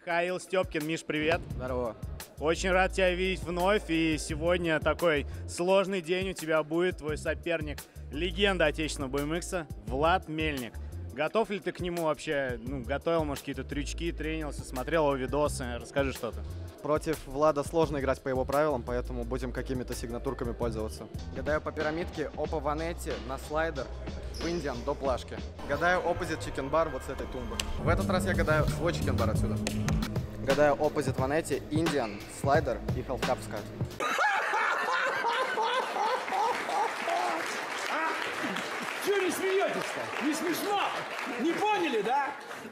Михаил Степкин. Миш, привет. Здорово. Очень рад тебя видеть вновь. И сегодня такой сложный день у тебя будет. Твой соперник, легенда отечественного BMX, Влад Мельник. Готов ли ты к нему вообще? Готовил, может, какие-то трючки, тренился, смотрел его видосы? Расскажи что-то. Против Влада сложно играть по его правилам, поэтому будем какими-то сигнатурками пользоваться. Гадаю по пирамидке Опа Ванетти на слайдер в Индиан до плашки. Гадаю оппозит чикенбар вот с этой тумбы. В этот раз я гадаю свой чикенбар отсюда. Гадаю оппозит Ванетти, Индиан, слайдер и халфкап скат. Чего не смеетесь-то? Не смешно? Не поняли, да?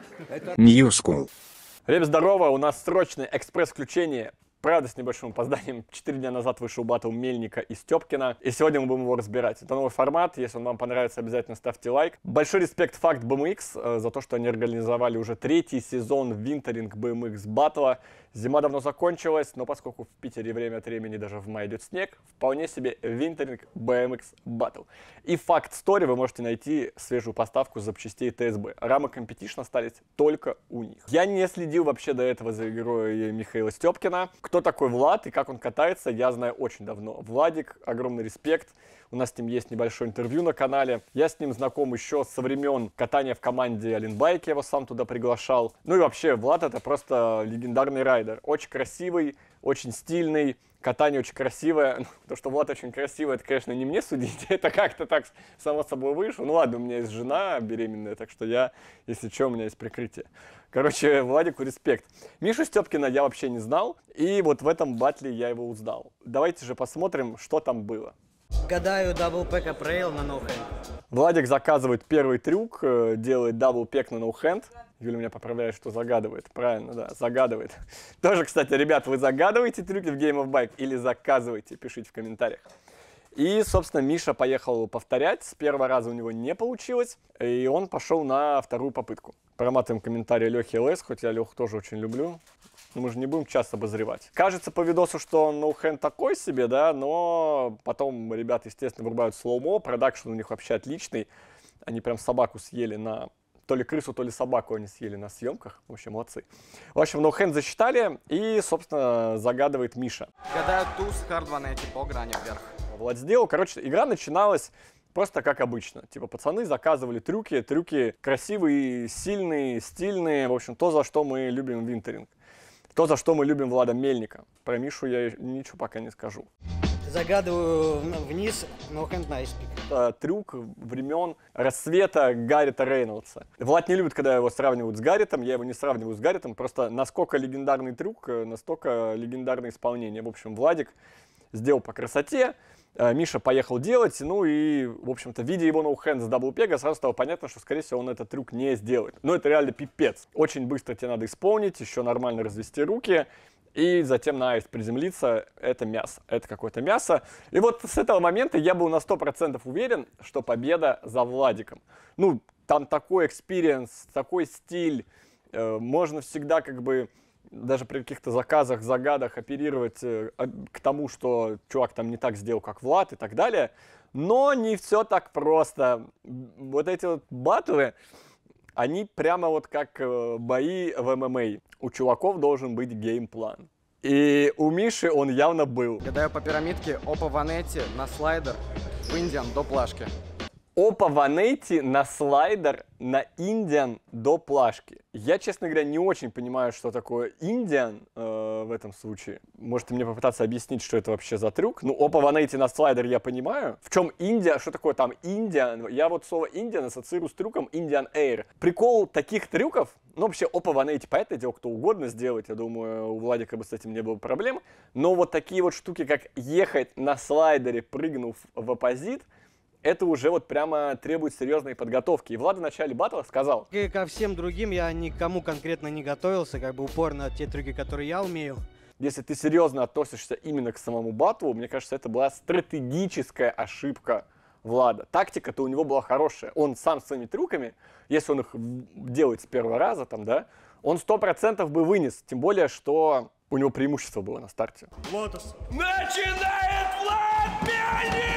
New School. Ребят, здорово, у нас срочное экспресс-включение. Правда, с небольшим опозданием. 4 дня назад вышел баттл Мельника и Степкина. И сегодня мы будем его разбирать. Это новый формат. Если он вам понравится, обязательно ставьте лайк. Большой респект Факт BMX за то, что они организовали уже 3-й сезон Винтеринг BMX баттла. Зима давно закончилась, но поскольку в Питере время от времени даже в мае идет снег, вполне себе Винтеринг BMX баттл. И Факт Story вы можете найти свежую поставку запчастей ТСБ. Рамы Competition остались только у них. Я не следил вообще до этого за игрой Михаила Степкина. Кто такой Влад и как он катается, я знаю очень давно. Владик, огромный респект. У нас с ним есть небольшое интервью на канале. Я с ним знаком еще со времен катания в команде Оленбайк, я его сам туда приглашал. Ну и вообще, Влад это просто легендарный райдер. Очень красивый, очень стильный, катание очень красивое. То, что Влад очень красивый, это, конечно, не мне судить, это как-то так само собой вышло. Ну ладно, у меня есть жена беременная, так что я, если что, у меня есть прикрытие. Короче, Владику респект. Мишу Степкина я вообще не знал, и вот в этом батле я его узнал. Давайте же посмотрим, что там было. Гадаю дабл пэк апрейл на ноухенд. Владик заказывает первый трюк, делает дабл пек на ноухенд. Юля меня поправляет, что загадывает. Правильно, да, загадывает. Тоже, кстати, ребят, вы загадываете трюки в Game of Bike или заказываете? Пишите в комментариях. И, собственно, Миша поехал повторять. С первого раза у него не получилось. И он пошел на вторую попытку. Проматываем комментарий Лехи ЛС, хоть я Леху тоже очень люблю. Но мы же не будем часто обозревать. Кажется по видосу, что ноухенд такой себе, да, но потом ребята, естественно, врубают слоумо. Продакшн у них вообще отличный. Они прям собаку съели на... То ли крысу, то ли собаку они съели на съемках. В общем, молодцы. В общем, ноухенд засчитали. И, собственно, загадывает Миша. Гадаю туз хард Ванетти по грани вверх. Влад сделал. Короче, игра начиналась просто как обычно. Типа, пацаны заказывали трюки. Трюки красивые, сильные, стильные. В общем, то, за что мы любим Винтеринг. То, за что мы любим Влада Мельника. Про Мишу я ничего пока не скажу. Загадываю вниз ноухенд на айспик. Это трюк времен рассвета Гаррита Рейнольдса. Влад не любит, когда его сравнивают с Гарритом. Я его не сравниваю с Гарритом. Просто насколько легендарный трюк, настолько легендарное исполнение. В общем, Владик сделал по красоте. Миша поехал делать, ну и, в общем-то, видя его ноухенд с даблпега, сразу стало понятно, что, скорее всего, он этот трюк не сделает. Но это реально пипец. Очень быстро тебе надо исполнить, еще нормально развести руки, и затем на аист приземлиться. Это мясо, это какое-то мясо. И вот с этого момента я был на 100% уверен, что победа за Владиком. Ну, там такой экспириенс, такой стиль, можно всегда как бы... даже при каких-то заказах, загадах оперировать к тому, что чувак там не так сделал, как Влад и так далее. Но не все так просто. Вот эти вот баттлы, они прямо вот как бои в ММА. У чуваков должен быть геймплан. И у Миши он явно был. Гадаю по пирамидке Опа Ванетти на слайдер в Индиан до плашки. Опа Ванетти на слайдер на Индиан до плашки. Я, честно говоря, не очень понимаю, что такое Индиан в этом случае. Можете мне попытаться объяснить, что это вообще за трюк? Ну, Опа Ванетти на слайдер я понимаю. В чем Индия? Что такое там Индиан? Я вот слово Индиан ассоциирую с трюком Indian Air. Прикол таких трюков, ну, вообще Опа Ванетти, понятное дело, кто угодно сделать. Я думаю, у Владика бы с этим не было проблем. Но вот такие вот штуки, как ехать на слайдере, прыгнув в оппозит, это уже вот прямо требует серьезной подготовки. И Влад в начале батла сказал: И ко всем другим я никому конкретно не готовился, как бы упорно те трюки, которые я умею. если ты серьезно относишься именно к самому батлу, мне кажется, это была стратегическая ошибка Влада. Тактика-то у него была хорошая. Он сам своими трюками, если он их делает с первого раза, там, да, он 100% бы вынес. Тем более, что у него преимущество было на старте. Лотос. Начинает Влад Мельник!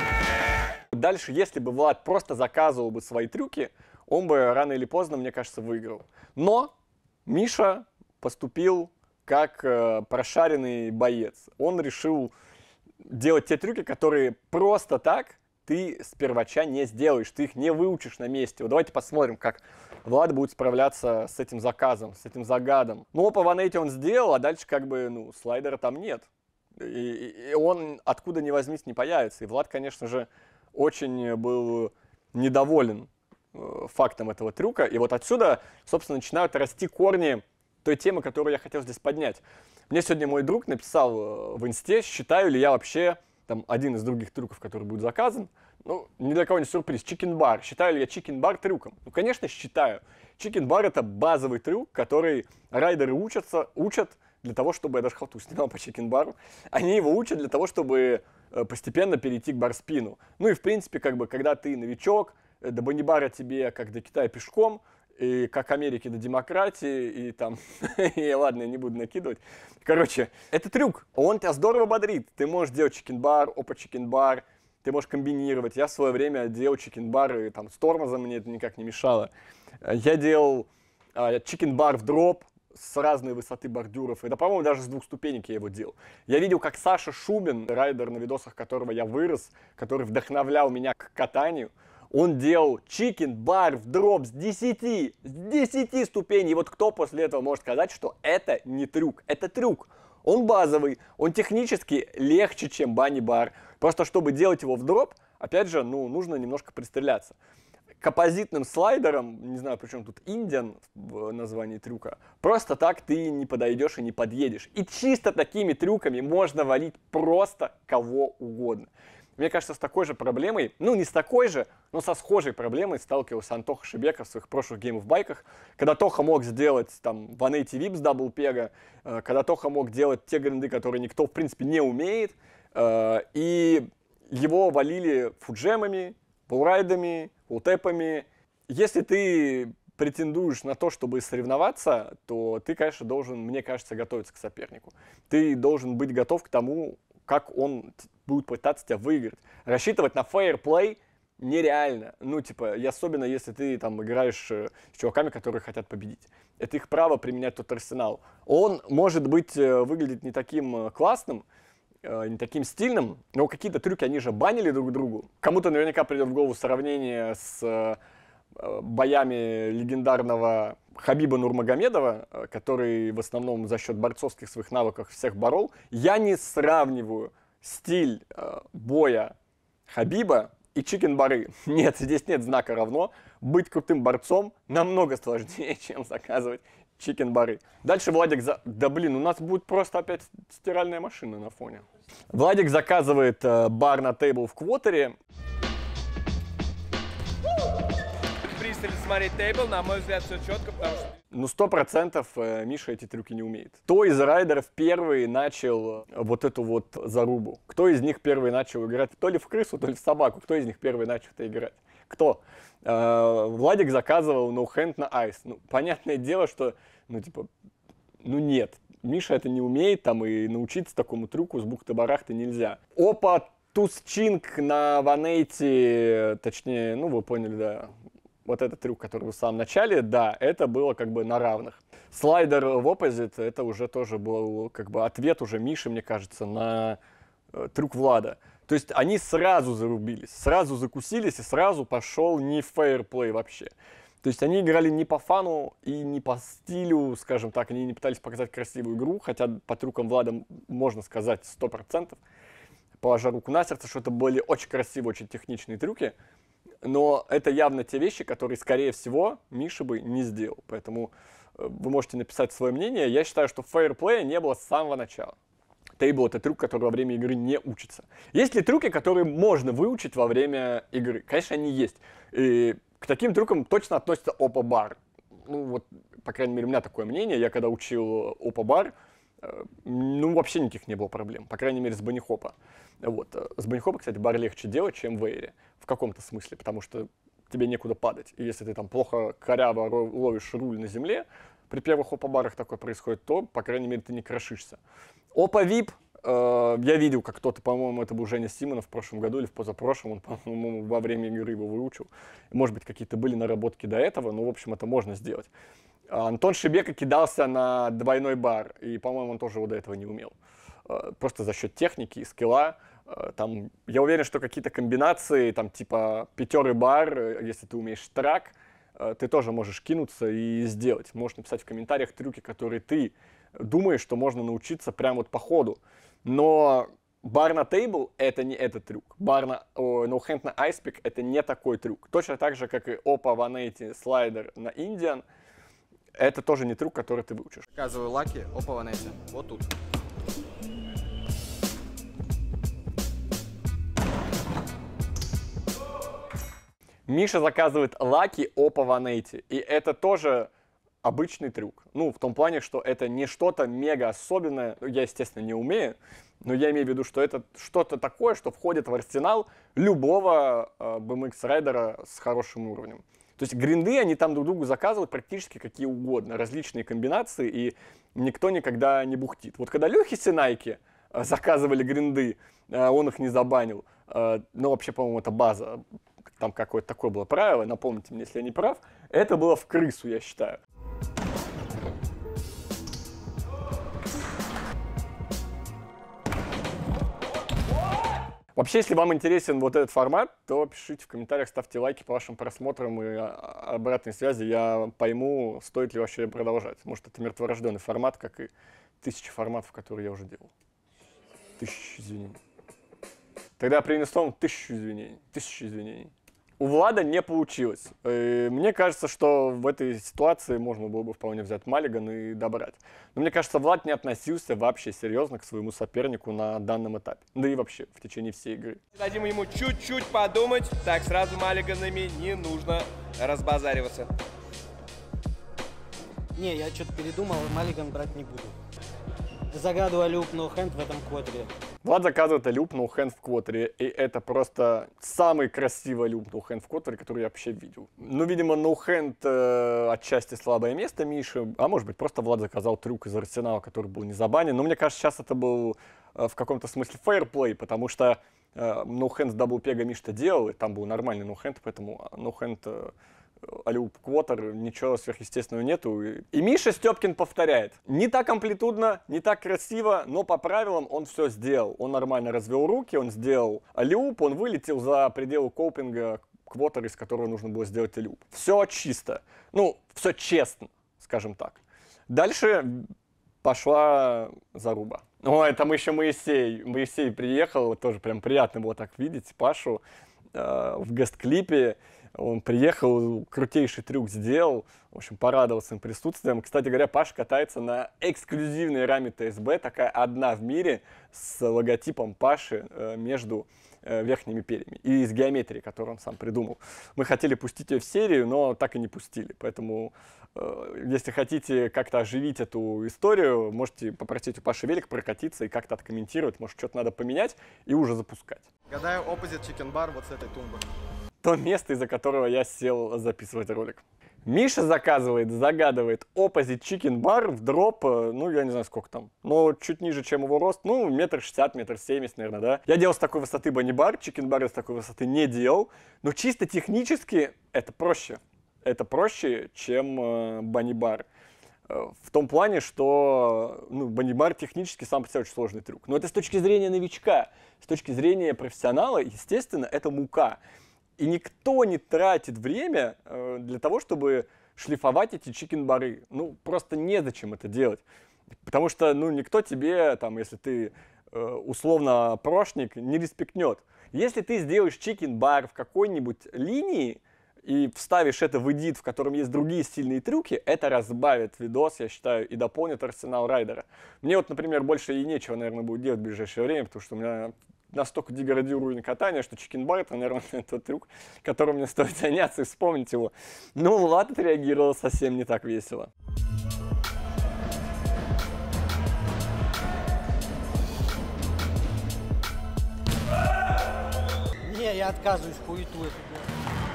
Дальше, если бы Влад просто заказывал бы свои трюки, он бы рано или поздно, мне кажется, выиграл. Но Миша поступил как прошаренный боец. Он решил делать те трюки, которые просто так ты с первача не сделаешь, ты их не выучишь на месте. Вот давайте посмотрим, как Влад будет справляться с этим заказом, с этим загадом. Ну, по 180 он сделал, а дальше как бы, ну, слайдера там нет. И он откуда ни возьмись не появится. И Влад, конечно же, очень был недоволен фактом этого трюка. И вот отсюда, собственно, начинают расти корни той темы, которую я хотел здесь поднять. Мне сегодня мой друг написал в инсте, считаю ли я вообще там один из других трюков, который будет заказан. Ну, ни для кого не сюрприз. Чикен-бар. Считаю ли я чикен-бар трюком? Ну, конечно, считаю. Чикен-бар — это базовый трюк, который райдеры учат для того, чтобы... Я даже халту снимал по чикен-бару. Они его учат для того, чтобы постепенно перейти к барспину. Ну и, в принципе, как бы, когда ты новичок, до бандибара тебе, как до Китая, пешком, и как Америке до демократии, и там, и ладно, я не буду накидывать. Короче, это трюк, он тебя здорово бодрит. Ты можешь делать чикен-бар, опа чикен-бар, ты можешь комбинировать. Я в свое время делал чикен-бар, и там с тормозом мне это никак не мешало. Я делал чикен-бар в дроп с разной высоты бордюров. Это, по-моему, даже с 2 ступенек я его делал. Я видел, как Саша Шубин, райдер, на видосах которого я вырос, который вдохновлял меня к катанию, он делал чикен-бар в дроп с 10 ступеней. И вот кто после этого может сказать, что это не трюк? Это трюк. Он базовый, он технически легче, чем бани-бар. Просто чтобы делать его в дроп, опять же, ну, нужно немножко пристреляться. К оппозитным слайдерам, не знаю, причем тут Indian в названии трюка, просто так ты не подойдешь и не подъедешь. И чисто такими трюками можно валить просто кого угодно. Мне кажется, с такой же проблемой, ну не с такой же, но со схожей проблемой сталкивался Антоха Шебеков в своих прошлых гейм-в-байках, когда Тоха мог сделать там 180 вип с даблпега, когда Тоха мог делать те гринды, которые никто в принципе не умеет, и его валили фуджемами, фулрайдами, фултэпами. Если ты претендуешь на то, чтобы соревноваться, то ты, конечно, должен, мне кажется, готовиться к сопернику. Ты должен быть готов к тому, как он будет пытаться тебя выиграть. Рассчитывать на фейерплей нереально. Ну, типа, и особенно если ты там играешь с чуваками, которые хотят победить. Это их право применять тот арсенал. Он, может быть, выглядит не таким классным, не таким стильным, но какие-то трюки они же банили друг другу. Кому-то наверняка придет в голову сравнение с боями легендарного Хабиба Нурмагомедова, который в основном за счет борцовских своих навыков всех борол. Я не сравниваю стиль боя Хабиба и чикен-бары. Нет, здесь нет знака равно. Быть крутым борцом намного сложнее, чем заказывать чикен-бары. Дальше Владик Да блин, у нас будет просто опять стиральная машина на фоне. Владик заказывает бар на тейбл в квотере. Пристально смотреть тейбл, на мой взгляд, все четко, потому что... Ну, 100% Миша эти трюки не умеет. Кто из райдеров первый начал вот эту вот зарубу? Кто из них первый начал играть то ли в крысу, то ли в собаку? Кто из них первый начал это играть? Кто? Владик заказывал ноу-хенд на айс. Ну, понятное дело, что, ну, типа, ну, нет. Миша это не умеет, там, и научиться такому трюку с бухты-барахты нельзя. Опа, тусчинг на 180, точнее, ну, вы поняли, да. Вот этот трюк, который в самом начале, да, это было как бы на равных. Слайдер в оппозит, это уже тоже был как бы ответ уже Миши, мне кажется, на трюк Влада. То есть они сразу зарубились, сразу закусились и сразу пошел не фейерплей вообще. То есть они играли не по фану и не по стилю, скажем так, они не пытались показать красивую игру, хотя по трюкам Влада можно сказать 100%, положа руку на сердце, что это были очень красивые, очень техничные трюки. Но это явно те вещи, которые, скорее всего, Миша бы не сделал. Поэтому вы можете написать свое мнение. Я считаю, что фейерплея не было с самого начала. Тейбл — это трюк, который во время игры не учится. Есть ли трюки, которые можно выучить во время игры? Конечно, они есть. И к таким трюкам точно относится опа-бар. Ну вот, по крайней мере, у меня такое мнение. Я когда учил опа-бар, ну вообще никаких не было проблем. По крайней мере, с банихопа. Вот. С банихопа, кстати, бар легче делать, чем в эйре. В каком-то смысле, потому что тебе некуда падать. И если ты там плохо коряво ловишь руль на земле, при первых опа-барах такое происходит, то, по крайней мере, ты не крошишься. Опа-вип, я видел, как кто-то, по-моему, это был Женя Симонов в прошлом году или в позапрошлом, он, по-моему, во время игры его выучил. Может быть, какие-то были наработки до этого, но, в общем, это можно сделать. Антон Шебека кидался на двойной бар, и, по-моему, он тоже его до этого не умел. Просто за счет техники и скилла. Там, я уверен, что какие-то комбинации, там, типа пятерый бар, если ты умеешь трак, ты тоже можешь кинуться и сделать. Можешь написать в комментариях трюки, которые ты думаешь, что можно научиться прямо вот по ходу. Но бар на тейбл — это не этот трюк. Бар на ноу-хенд на айспик — это не такой трюк. Точно так же, как и опа 180 слайдер на Индиан, это тоже не трюк, который ты выучишь. Показываю лаки опа 180. Вот тут. Миша заказывает лаки опа 180, и это тоже обычный трюк. Ну, в том плане, что это не что-то мега особенное, я, естественно, не умею, но я имею в виду, что это что-то такое, что входит в арсенал любого BMX-райдера с хорошим уровнем. То есть гринды они там друг другу заказывают практически какие угодно, различные комбинации, и никто никогда не бухтит. Вот когда Лехе Синайки заказывали гринды, он их не забанил, но вообще, по-моему, это база, там какое-то такое было правило, напомните мне, если я не прав, это было в крысу, я считаю. Вообще, если вам интересен вот этот формат, то пишите в комментариях, ставьте лайки по вашим просмотрам и обратной связи. Я пойму, стоит ли вообще продолжать. Может, это мертворожденный формат, как и тысячи форматов, которые я уже делал. 1000 извинений. Тогда я принесу вам 1000 извинений. 1000 извинений. У Влада не получилось. Мне кажется, что в этой ситуации можно было бы вполне взять Маллиган и добрать. Но мне кажется, Влад не относился вообще серьезно к своему сопернику на данном этапе. Да и вообще в течение всей игры. Дадим ему чуть-чуть подумать. Так, сразу Маллиганами не нужно разбазариваться. Не, я что-то передумал, Маллиган брать не буду. Загадываю люп ноу-хенд в этом квадре. Влад заказывает люп ноу-хенд в квотере, и это просто самый красивый люп ноу-хенд в квотере, который я вообще видел. Ну, видимо, ноу-хенд отчасти слабое место Миши, а может быть, просто Влад заказал трюк из арсенала, который был не забанен. Но мне кажется, сейчас это был в каком-то смысле фейерплей, потому что ноу-хенд с даблпега Миша делал, и там был нормальный ноу-хенд, поэтому ноу-хенд алюп квотер, ничего сверхъестественного нету. И Миша Степкин повторяет. Не так амплитудно, не так красиво, но по правилам он все сделал. Он нормально развел руки, он сделал алюп, он вылетел за пределы копинга квотера, из которого нужно было сделать алюп. Все чисто. Ну, все честно, скажем так. Дальше пошла заруба. О, это еще Моисей. Моисей приехал, тоже прям приятно было так видеть Пашу в гест-клипе. Он приехал, крутейший трюк сделал, в общем, порадовал своим присутствием. Кстати говоря, Паша катается на эксклюзивной раме ТСБ, такая одна в мире, с логотипом Паши между верхними перьями и с геометрией, которую он сам придумал. Мы хотели пустить ее в серию, но так и не пустили, поэтому если хотите как-то оживить эту историю, можете попросить у Паши велик прокатиться и как-то откомментировать, может, что-то надо поменять и уже запускать. Гадаю opposite chicken bar вот с этой тумбы. То место, из-за которого я сел записывать ролик. Миша загадывает opposite chicken bar в дроп, ну, я не знаю, сколько там, но чуть ниже, чем его рост, ну, 1,60 м, 1,70 м, наверное, да. Я делал с такой высоты банни-бар, chicken-бар я с такой высоты не делал, но чисто технически это проще. Это проще, чем банни-бар. В том плане, что банни-бар технически сам по себе очень сложный трюк. Но это с точки зрения новичка. С точки зрения профессионала, естественно, это мука. И никто не тратит время для того, чтобы шлифовать эти чикен-бары. Ну, просто незачем это делать. Потому что, никто тебе, там, если ты условно прошник, не респектнет. Если ты сделаешь чикен-бар в какой-нибудь линии и вставишь это в эдит, в котором есть другие сильные трюки, это разбавит видос, я считаю, и дополнит арсенал райдера. Мне вот, например, больше и нечего, наверное, будет делать в ближайшее время, потому что у меня настолько деградирую уровень катания, что чикен-бар — это, наверное, тот трюк, которым мне стоит заняться и вспомнить его. Но Влад отреагировал совсем не так весело. Не, я отказываюсь хуету эту делать.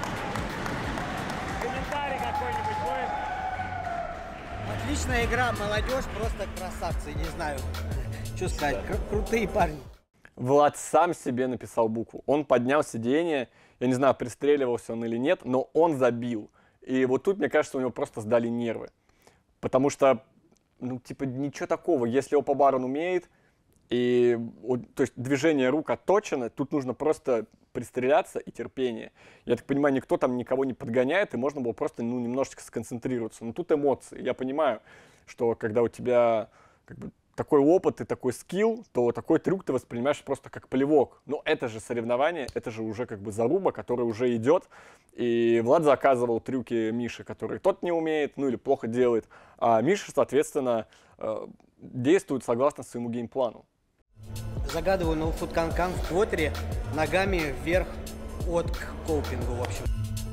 Комментарий какой-нибудь будет? Отличная игра, молодежь, просто красавцы, не знаю, что сказать, крутые парни. Влад сам себе написал букву. Он поднял сиденье, я не знаю, пристреливался он или нет, но он забил. И вот тут, мне кажется, у него просто сдали нервы. Потому что, ну, типа, ничего такого. Если опа-бар он умеет, и, то есть, движение рук отточено, тут нужно просто пристреляться и терпение. Я так понимаю, никто там никого не подгоняет, и можно было просто, ну, немножечко сконцентрироваться. Но тут эмоции. Я понимаю, что когда у тебя, как бы, такой опыт и такой скилл, то такой трюк ты воспринимаешь просто как плевок. Но это же соревнование, это же уже как бы заруба, которая уже идет. И Влад заказывал трюки Миши, которые тот не умеет, ну или плохо делает. А Миша, соответственно, действует согласно своему геймплану. Загадываю ноуфут канкан в квотере ногами вверх от к коупингу, в общем.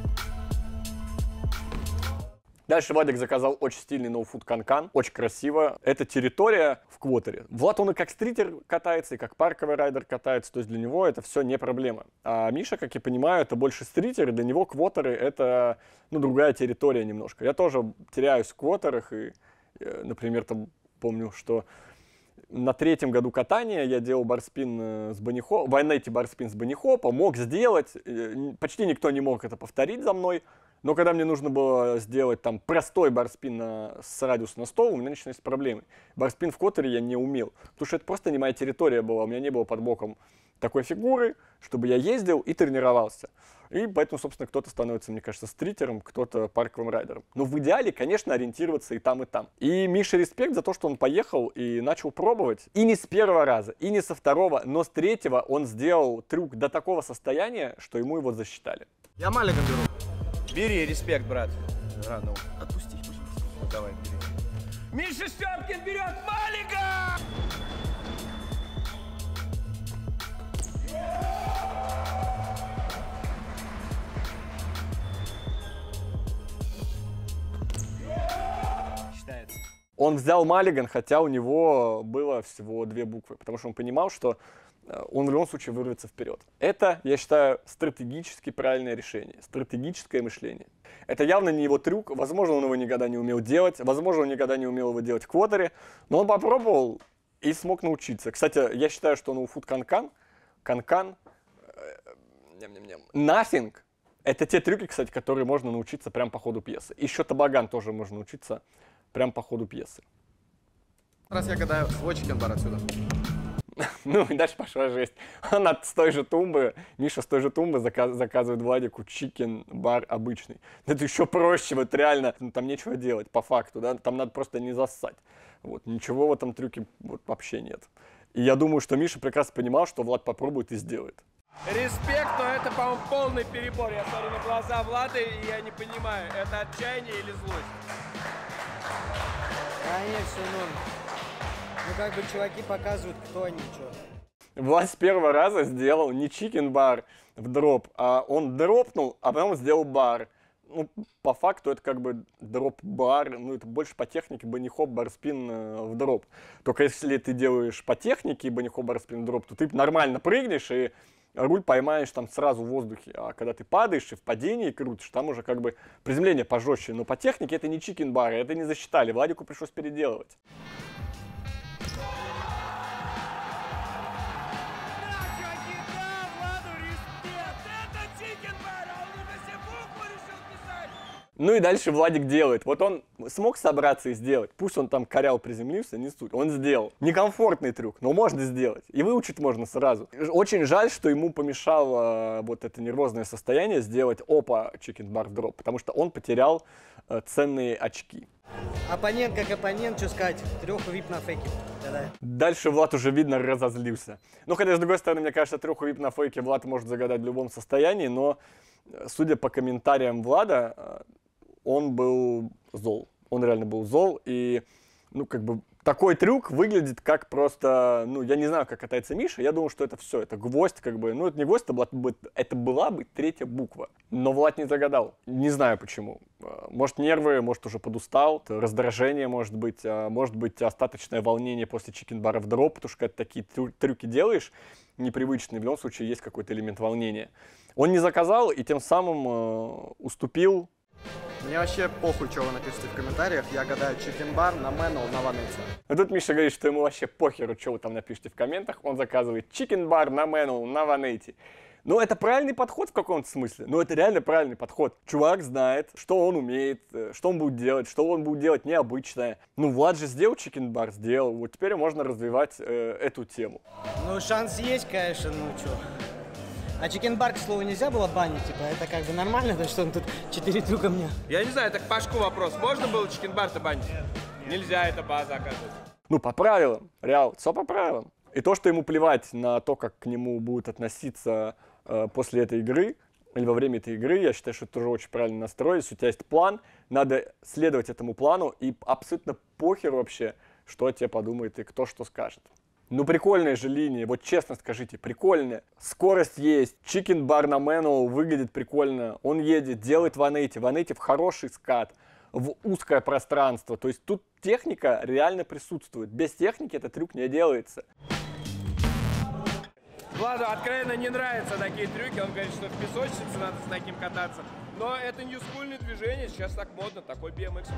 Дальше Владик заказал очень стильный ноуфут канкан, очень красиво. Это территория в квотере. Влад, он и как стритер катается, и как парковый райдер катается, то есть для него это все не проблема. А Миша, как я понимаю, это больше стритер, и для него квотеры это, ну, другая территория немножко. Я тоже теряюсь в квотерах, и, например, там помню, что на 3-м году катания я делал барспин с банихопа, вайнете барспин с банихопа, мог сделать, почти никто не мог это повторить за мной, но когда мне нужно было сделать там простой барспин с радиуса на 100, у меня начались проблемы. Барспин в квотере я не умел, потому что это просто не моя территория была, у меня не было под боком такой фигуры, чтобы я ездил и тренировался. И поэтому, собственно, кто-то становится, мне кажется, стритером, кто-то парковым райдером. Но в идеале, конечно, ориентироваться и там, и там. И Мише респект за то, что он поехал и начал пробовать. И не с первого раза, и не со второго, но с 3-го он сделал трюк до такого состояния, что ему его засчитали. Я Малиган беру. Бери, респект, брат. Рано. Отпусти, пожалуйста. Ну, давай, бери. Миша Степкин берет Малика! Считается. Он взял Маллиган, хотя у него было всего 2 буквы, потому что он понимал, что он в любом случае вырвется вперед. Это, я считаю, стратегически правильное решение, стратегическое мышление. Это явно не его трюк, возможно, он его никогда не умел делать, возможно, он никогда не умел его делать в квотере, но он попробовал и смог научиться. Кстати, я считаю, что ноуфут канкан, nothing, это те трюки, кстати, которые можно научиться прямо по ходу пьесы. Еще табаган тоже можно научиться прямо по ходу пьесы. Раз я гадаю свой чикенбар отсюда. Ну и дальше пошла жесть. Он с той же тумбы, Миша с той же тумбы заказывает Владику чикен-бар обычный. Это еще проще, вот реально, ну, там нечего делать, по факту, да, там надо просто не зассать. Вот, ничего в этом трюке вот, вообще нет. И я думаю, что Миша прекрасно понимал, что Влад попробует и сделает. Респект, но это, по-моему, полный перебор. Я смотрю на глаза Влада, и я не понимаю, это отчаяние или злость? Конечно, ну как бы чуваки показывают, кто они, что. Влад с первого раза сделал не чикен-бар в дроп, а он дропнул, а потом сделал бар. Ну, по факту это как бы дроп-бар, ну это больше по технике банихоп, барспин в дроп. Только если ты делаешь по технике банихоп, барспин в дроп, то ты нормально прыгнешь и руль поймаешь там сразу в воздухе. А когда ты падаешь и в падении крутишь, там уже как бы приземление пожестче. Но по технике это не чикен-бар, это не засчитали. Владику пришлось переделывать. Ну и дальше Владик делает. Вот он смог собраться и сделать. Пусть он там корял, приземлился, не суть. Он сделал. Некомфортный трюк, но можно сделать. И выучить можно сразу. Очень жаль, что ему помешало вот это нервозное состояние сделать опа чикен-бар в дроп. Потому что он потерял ценные очки. Оппонент как оппонент, что сказать, 3 вип на фейке. Да-да. Дальше Влад уже, видно, разозлился. Ну, хотя, с другой стороны, мне кажется, 3 вип на фейке Влад может загадать в любом состоянии, но, судя по комментариям Влада, он был зол. Он реально был зол, и, ну, как бы, такой трюк выглядит как просто, ну, я не знаю, как катается Миша, я думаю, что это все, это гвоздь, как бы, ну, это не гвоздь, это была бы 3-я буква. Но Влад не загадал, не знаю почему. Может, нервы, может, уже подустал, раздражение, может быть остаточное волнение после чикен-бара в дроп, потому что когда такие трюки делаешь, непривычные, в любом случае есть какой-то элемент волнения. Он не заказал и тем самым уступил. Мне вообще похуй, что вы напишите в комментариях. Я гадаю чикенбар на Мэннел на Ванете. А тут Миша говорит, что ему вообще похеру, что вы там напишите в комментах. Он заказывает чикенбар на Мэннел на Ванете. Ну, это правильный подход в каком-то смысле. Ну, это реально правильный подход. Чувак знает, что он умеет, что он будет делать необычное. Ну, Влад же сделал чикен-бар, сделал. Вот теперь можно развивать эту тему. Ну, шанс есть, конечно, ну чё. А чикен-бар, к слову, нельзя было банить, типа, это как бы нормально, то что он тут 4 трюка мне. Я не знаю, это к Пашку вопрос. Можно было чикен-бар-то банить? Нельзя, это база, оказывается. Ну, по правилам, Реал, все по правилам. И то, что ему плевать на то, как к нему будут относиться после этой игры, или во время этой игры, я считаю, что это тоже очень правильный настрой. Если у тебя есть план, надо следовать этому плану, и абсолютно похер вообще, что о тебе подумает и кто что скажет. Ну, прикольная же линия, вот честно скажите, прикольная. Скорость есть, чикен-бар на Мэнуэлл выглядит прикольно. Он едет, делает 180, 180 в хороший скат, в узкое пространство. То есть тут техника реально присутствует. Без техники этот трюк не делается. Владу откровенно не нравятся такие трюки. Он говорит, что в песочнице надо с таким кататься. Но это ньюскульное движение, сейчас так модно, такой BMX.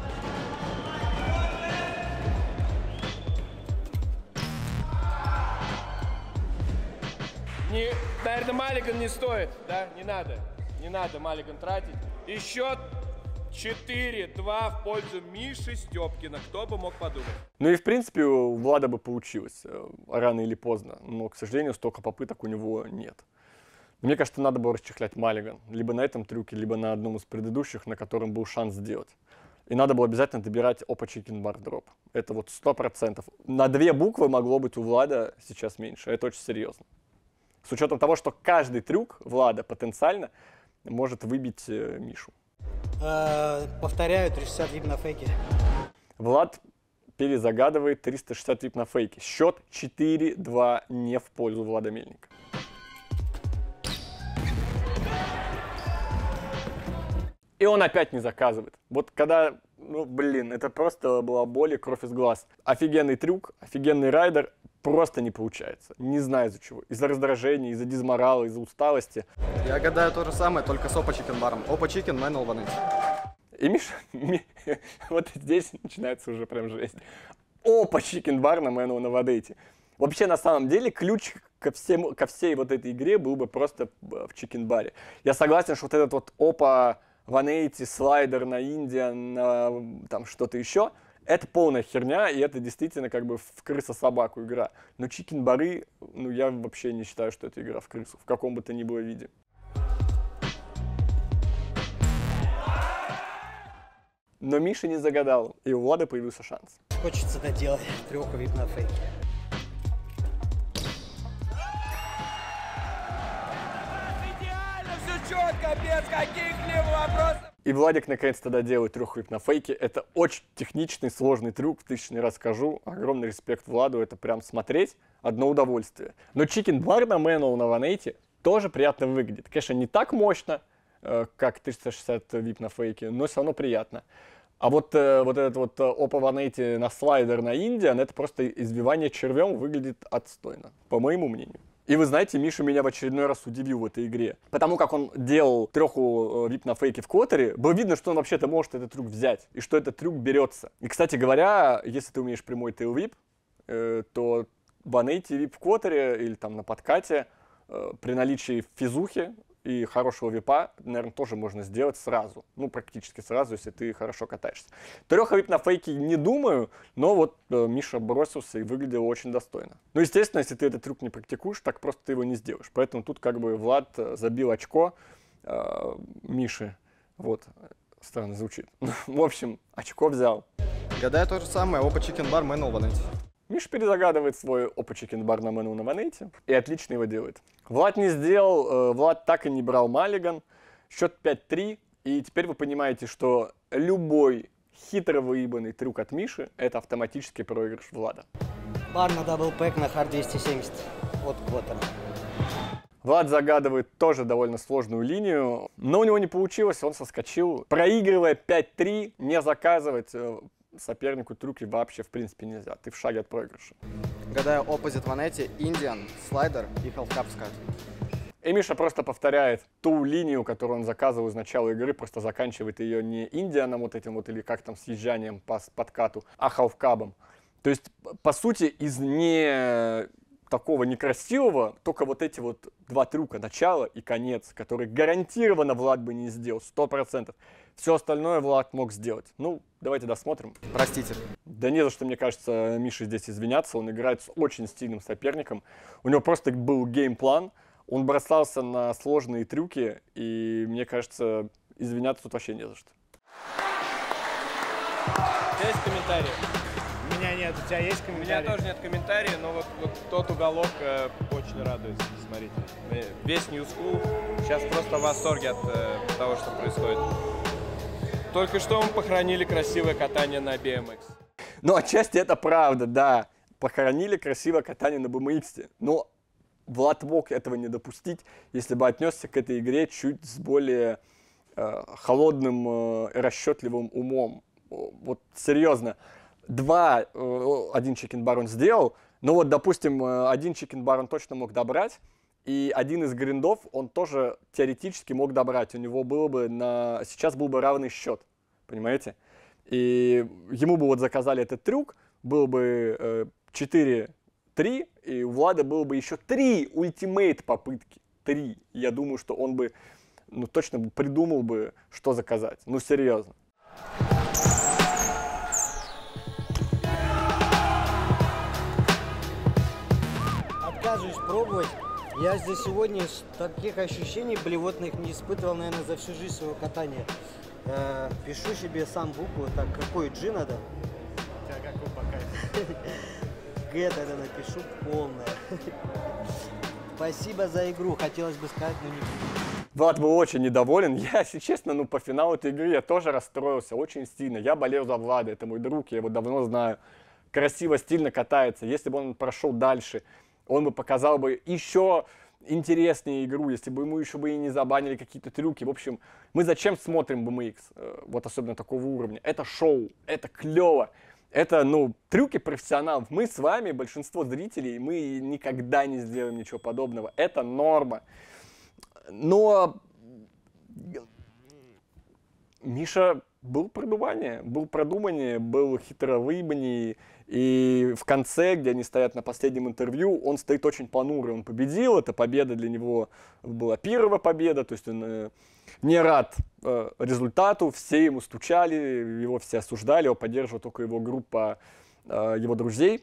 Наверное, Маллиган не стоит, да? Не надо Маллиган тратить. И счет 4-2 в пользу Миши Степкина. Кто бы мог подумать? Ну и в принципе у Влада бы получилось рано или поздно, но, к сожалению, столько попыток у него нет. Мне кажется, надо было расчехлять Маллиган. Либо на этом трюке, либо на одном из предыдущих, на котором был шанс сделать. И надо было обязательно добирать Опа Chicken Bar Drop. Это вот 100%. На 2 буквы могло быть у Влада сейчас меньше. Это очень серьезно. С учетом того, что каждый трюк Влада потенциально может выбить Мишу. Повторяю, 360 вип на фейке. Влад перезагадывает 360 вип на фейке. Счет 4-2 не в пользу Влада Мельника. И он опять не заказывает. Вот когда, ну блин, это просто была боль и кровь из глаз. Офигенный трюк, офигенный райдер, просто не получается. Не знаю из-за чего. Из-за раздражения, из-за дизморала, из-за усталости. Я гадаю то же самое, только с Опа Chicken баром. Опа Chicken, Manual 180. И Миша, вот здесь начинается уже прям жесть. Опа Chicken Bar на Manual на Вадейте. Вообще, на самом деле, ключ ко всей вот этой игре был бы просто в чикен-баре. Я согласен, что вот этот вот Опа 180, слайдер на Индиан, на там что-то еще, это полная херня, и это действительно как бы в крыса-собаку игра. Но чикен-бары, ну я вообще не считаю, что это игра в крысу, в каком бы то ни было виде. Но Миша не загадал, и у Влада появился шанс. Хочется доделать трёху вип на фейке. Идеально, все четко, без каких-либо вопросов. И Владик наконец-то доделает 3 вип на фейке. Это очень техничный, сложный трюк, в 1000 раз скажу. Огромный респект Владу, это прям смотреть одно удовольствие. Но чикен-бар на Manual на 180 тоже приятно выглядит. Конечно, не так мощно, как 360 вип на фейке, но все равно приятно. А вот этот вот Опа 180 на слайдер на Индиан, это просто избивание червем выглядит отстойно, по моему мнению. И вы знаете, Миша меня в очередной раз удивил в этой игре. Потому как он делал 3 вип на фейке в квотере, было видно, что он вообще-то может этот трюк взять, и что этот трюк берется. И, кстати говоря, если ты умеешь прямой тейл вип, то 180 вип в квотере или там на подкате при наличии физухи и хорошего випа, наверное, тоже можно сделать сразу. Ну, практически сразу, если ты хорошо катаешься. 3 вип на фейке не думаю, но вот Миша бросился и выглядел очень достойно. Ну, естественно, если ты этот трюк не практикуешь, так просто ты его не сделаешь. Поэтому тут как бы Влад забил очко Миши. Вот, странно звучит. В общем, очко взял. Гадаю то же самое, Опа Chicken Bar, Manual 180. Миша перезагадывает свой Опа Chicken Bar на Manual на 180 и отлично его делает. Влад не сделал, Влад так и не брал Маллиган. Счет 5-3. И теперь вы понимаете, что любой хитро выебанный трюк от Миши — это автоматический проигрыш Влада. Бар на дабл пэк на хард 270 от квотера. Влад загадывает тоже довольно сложную линию, но у него не получилось, он соскочил. Проигрывая 5-3, не заказывать сопернику трюки вообще в принципе нельзя. Ты в шаге от проигрыша. Гадаю Opposite 180, Indian, слайдер и half cup скат. И Миша просто повторяет ту линию, которую он заказывал из начала игры, просто заканчивает ее не Индианом вот этим вот или как там съезжанием по подкату, а халфкабом. То есть, по сути, из не такого некрасивого, только вот эти вот два трюка, начало и конец, которые гарантированно Влад бы не сделал, 100%. Все остальное Влад мог сделать. Ну, давайте досмотрим. Простите. Да не за что, мне кажется, Мише здесь извиняться. Он играет с очень сильным соперником. У него просто был геймплан. Он бросался на сложные трюки. И мне кажется, извиняться тут вообще не за что. Есть комментарии? У меня нет, у тебя есть У меня комментарий? тоже нет комментариев, но вот тот уголок очень радует. Смотрите, весь New School сейчас просто в восторге от того, что происходит. Только что мы похоронили красивое катание на BMX. Ну, отчасти это правда, да. Похоронили красивое катание на BMX. Но Влад мог этого не допустить, если бы отнесся к этой игре чуть с более холодным и расчетливым умом. Вот серьезно. Один чикен-бар он сделал, но вот, допустим, один чикен-бар он точно мог добрать, и один из гриндов он тоже теоретически мог добрать. У него было бы сейчас был бы равный счет, понимаете? И ему бы вот заказали этот трюк, было бы 4-3, и у Влада было бы еще 3 ультимейт попытки. 3. Я думаю, что он бы, точно бы придумал бы, что заказать. Ну, серьезно. Отказываюсь пробовать. Я здесь сегодня таких ощущений блевотных не испытывал, наверное, за всю жизнь своего катания. Пишу себе сам букву. Так, какой G надо? У тебя какой по кайфу? Г тогда напишу полное. Спасибо за игру. Хотелось бы сказать, но не буду. Влад был очень недоволен. Я, если честно, по финалу этой игры я тоже расстроился очень сильно. Я болел за Влада, это мой друг, я его давно знаю. Красиво, стильно катается. Если бы он прошел дальше, он бы показал бы еще интереснее игру, если бы ему еще бы и не забанили какие-то трюки. В общем, мы зачем смотрим BMX, вот особенно такого уровня? Это шоу, это клево. Это, трюки профессионалов. Мы с вами, большинство зрителей, мы никогда не сделаем ничего подобного. Это норма. Но Миша был продуманнее, был хитро выебаннее. И в конце, где они стоят на последнем интервью, он стоит очень понурый. Он победил, эта победа для него была первая победа, то есть он не рад результату, все ему стучали, его все осуждали, его поддерживала только его группа его друзей.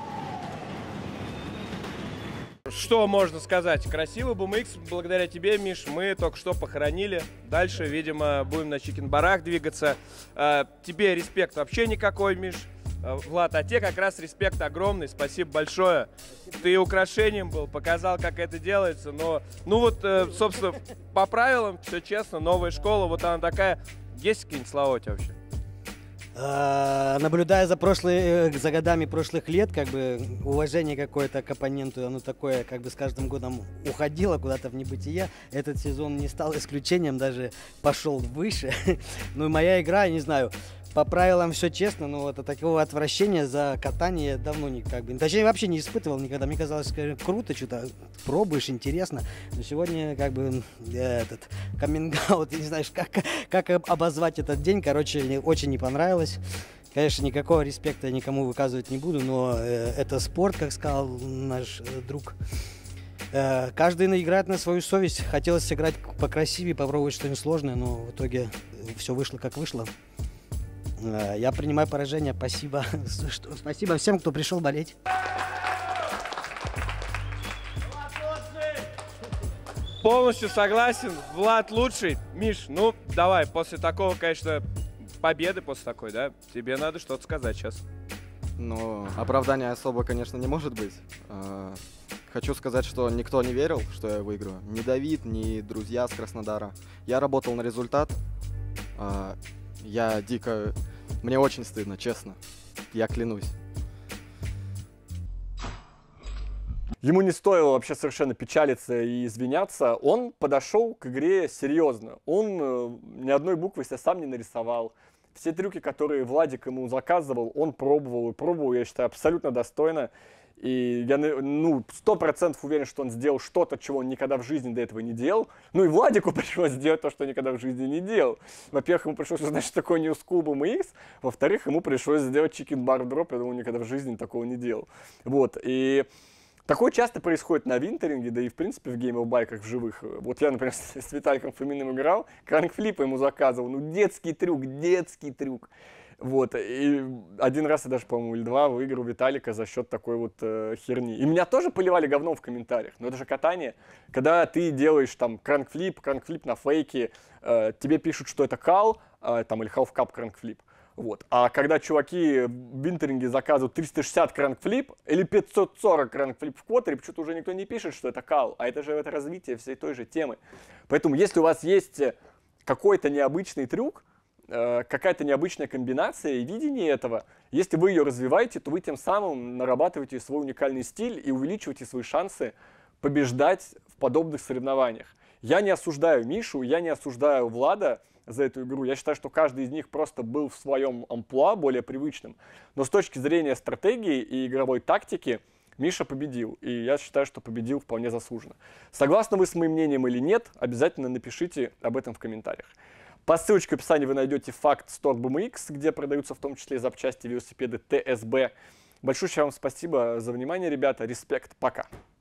Что можно сказать? Красивый BMX, благодаря тебе, Миш, мы только что похоронили. Дальше, видимо, будем на чикен-барах двигаться. Тебе респект вообще никакой, Миш. Влад, а тебе как раз респект огромный, спасибо большое. Ты украшением был, показал, как это делается, но, собственно, по правилам, все честно, новая школа, вот она такая. Есть какие-нибудь слова у тебя вообще? Наблюдая за годами прошлых лет, уважение какое-то к оппоненту, оно такое, с каждым годом уходило куда-то в небытие. Этот сезон не стал исключением, даже пошел выше. Ну и моя игра, я не знаю, по правилам все честно, но вот такого отвращения за катание я давно точнее, вообще не испытывал никогда. Мне казалось, круто, что-то пробуешь, интересно. Но сегодня этот каминг-аут, не знаешь, как обозвать этот день. Короче, очень не понравилось. Конечно, никакого респекта я никому выказывать не буду, но это спорт, как сказал наш друг. Каждый играет на свою совесть. Хотелось сыграть покрасивее, попробовать что-нибудь сложное, но в итоге все вышло как вышло. Я принимаю поражение. Спасибо. Спасибо всем, кто пришел болеть. Полностью согласен. Влад лучший. Миш, давай, после такого, конечно, победы после такой, да? Тебе надо что-то сказать сейчас. Оправдания особо, конечно, не может быть. Хочу сказать, что никто не верил, что я выиграю. Ни Давид, ни друзья с Краснодара. Я работал на результат. Мне очень стыдно, честно. Я клянусь. Ему не стоило вообще совершенно печалиться и извиняться. Он подошел к игре серьезно. Он ни одной буквы себе сам не нарисовал. Все трюки, которые Владик ему заказывал, он пробовал, я считаю, абсолютно достойно. И я 100% уверен, что он сделал что-то, чего он никогда в жизни до этого не делал. Ну и Владику пришлось сделать то, что никогда в жизни не делал. Во-первых, ему пришлось узнать, что такое New School BMX. Во-вторых, ему пришлось сделать чикен-бар дроп. Я думаю, никогда в жизни такого не делал. Вот. И Такое часто происходит на винтеринге, да и в принципе в геймер-байках в живых. Вот я, например, с Виталиком Фоминым играл, кранкфлипы ему заказывал, ну детский трюк. Вот, и один раз я даже, по-моему, или два выиграл Виталика за счет такой вот херни. И меня тоже поливали говном в комментариях, но это же катание. Когда ты делаешь там кранкфлип на фейке, тебе пишут, что это кал, там, или half-cup кранкфлип. Вот. А когда чуваки в винтеринге заказывают 360 кранкфлип или 540 кранкфлип в квотере, почему-то уже никто не пишет, что это кал, а это же это развитие всей той же темы. Поэтому если у вас есть какой-то необычный трюк, какая-то необычная комбинация и видение этого, если вы ее развиваете, то вы тем самым нарабатываете свой уникальный стиль и увеличиваете свои шансы побеждать в подобных соревнованиях. Я не осуждаю Мишу, я не осуждаю Влада за эту игру. Я считаю, что каждый из них просто был в своем амплуа более привычным. Но с точки зрения стратегии и игровой тактики Миша победил. И я считаю, что победил вполне заслуженно. Согласны вы с моим мнением или нет, обязательно напишите об этом в комментариях. По ссылочке в описании вы найдете факт Store BMX, где продаются в том числе запчасти велосипеды ТСБ. Большое вам спасибо за внимание, ребята. Респект. Пока.